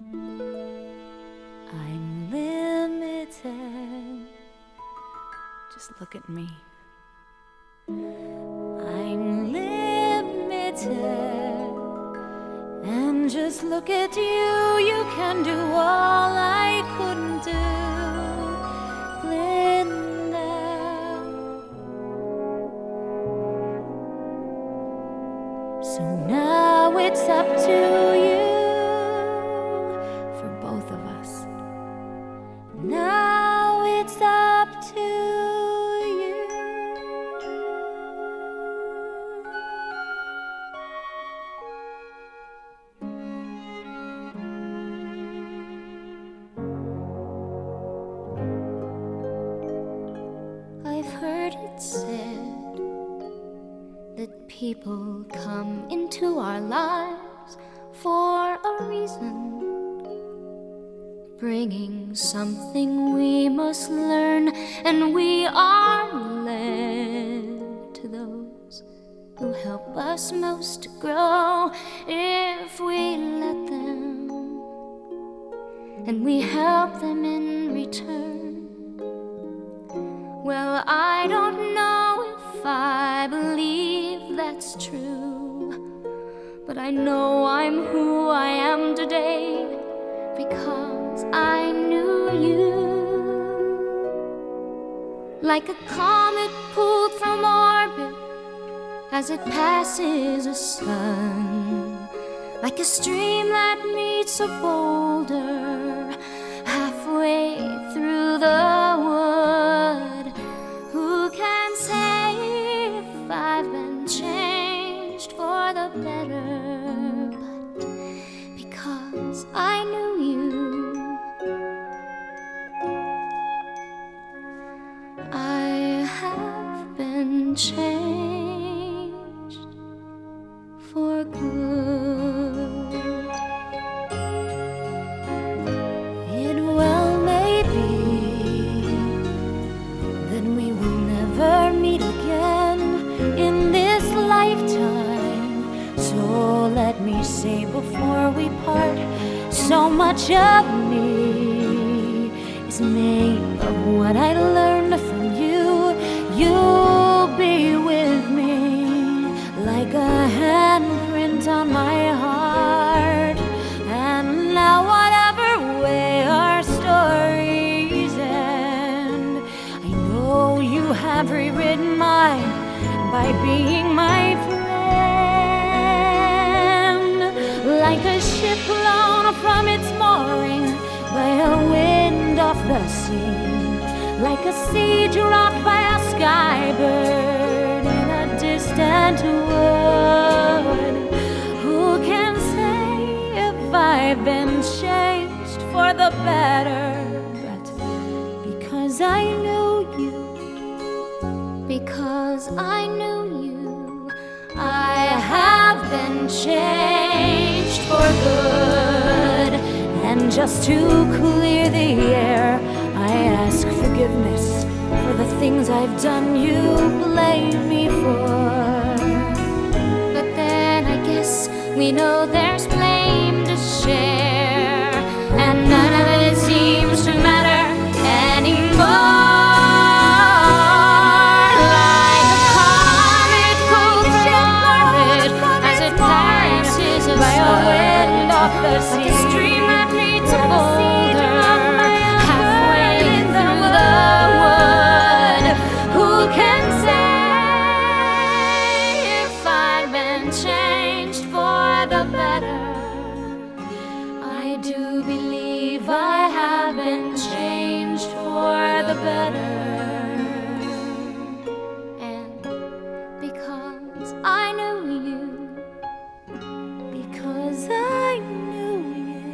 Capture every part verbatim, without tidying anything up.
I'm limited. Just look at me. I'm limited. And just look at you. You can do all I couldn't do, Glinda. So now it's up to you, for both of us. Now it's up to you. I've heard it said that people come into our lives for a reason, bringing something we must learn, and we are led to those who help us most to grow if we let them, and we help them in return. Well, I don't know if I believe that's true, but I know I'm who I am today because I knew you. Like a comet pulled from orbit as it passes a sun, like a stream that meets a boulder halfway through the wood. Who can say if I've been changed for the better? But because I knew you, I have been changed for good. It well may be that we will never meet again in this lifetime. So let me say before we part, so much of me is made of what I learned from you. You'll be with me like a handprint on my heart. And now whatever way our stories end, I know you have rewritten mine by being my friend. Like a ship blown from its mooring by a wind off the sea, like a seed dropped by a skybird in a distant wood. Who can say if I've been changed for the better? But because I knew you, because I knew you, I have been changed for good. And just to clear the air, I ask forgiveness for the things I've done you blame me for. But then I guess we know there's blame to share, and none of it seems to matter anymore. Like a comet pulled from orbit as it passes by a wind off the sea, like a stream that meets a boulder halfway through the wood. Who can say if I've been changed for the better? I do believe I have been changed for the better. And because I knew you, because I knew you,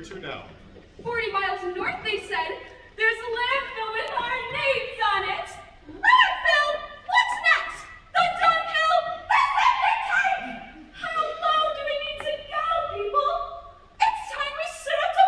to now? Forty miles north, they said. There's a landfill with our names on it. Landfill? What's next? The dunghill? The septic tank? How low do we need to go, people? It's time we stood up to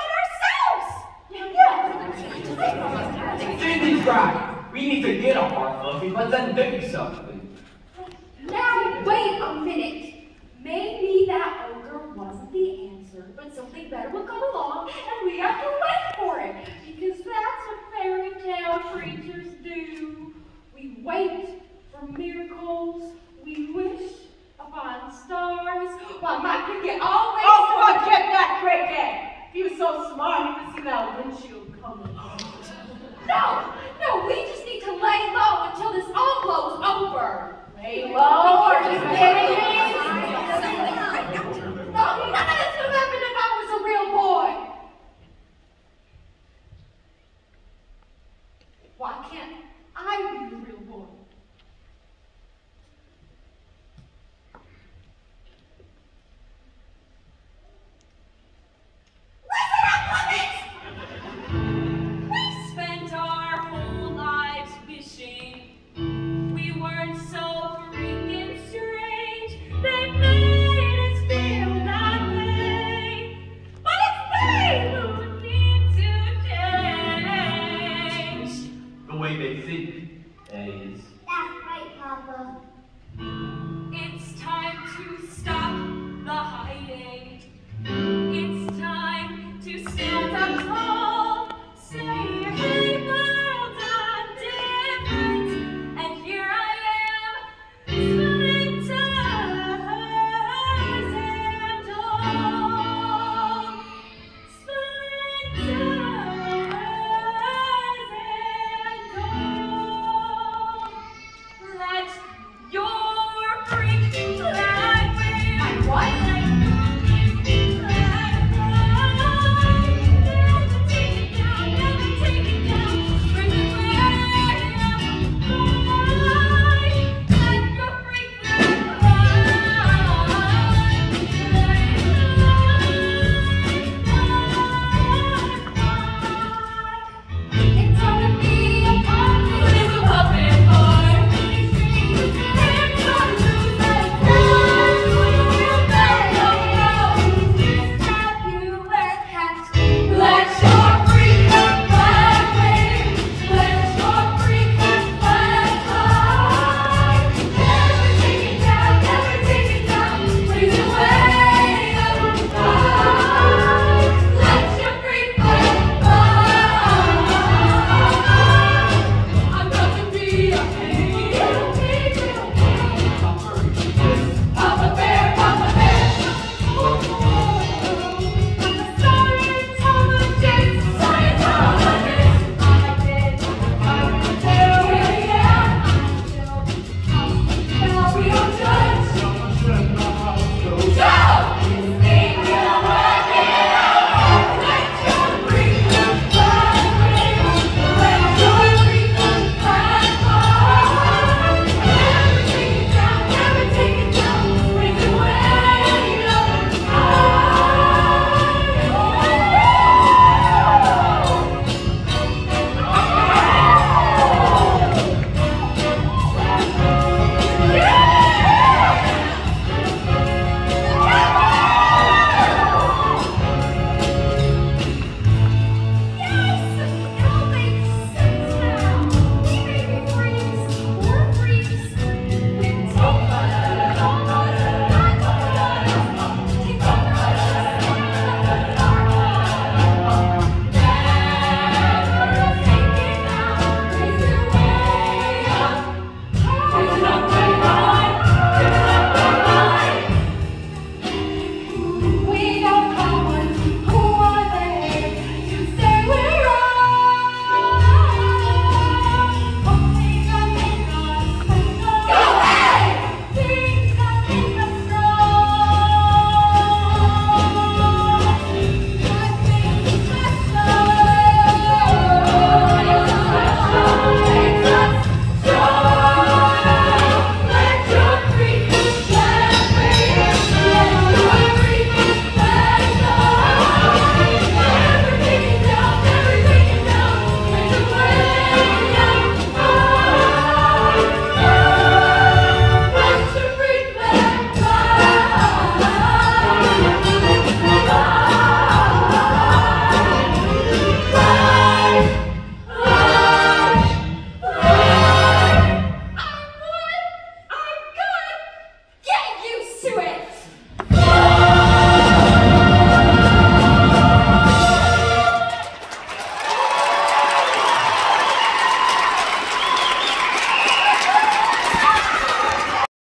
bark on ourselves. Yeah. Cindy's right. We need to get off our fluffy, but then do something. Now, wait a minute. Maybe that ogre wasn't the answer, but something better will come along, and we have to wait for it, because that's what fairy tale creatures do. We wait for miracles, we wish upon stars, while my cricket always... Oh, forget that cricket! He was so smart, he could see that windshield coming. No, no, we just need to lay low until this all blows over. Lay low or just get in?